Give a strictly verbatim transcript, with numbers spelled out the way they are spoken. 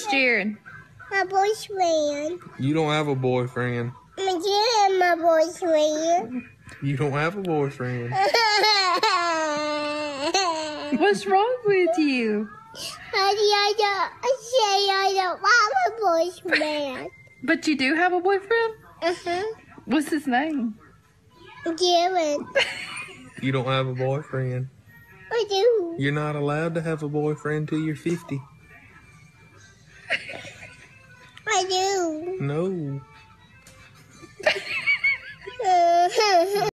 Where's Jared? My boyfriend. You don't have a boyfriend. I do have my boyfriend. You don't have a boyfriend. What's wrong with you? I don't say I don't have a boyfriend. But you do have a boyfriend? Uh-huh. What's his name? Jared. You don't have a boyfriend. I do. You're not allowed to have a boyfriend till you're fifty. I do. No.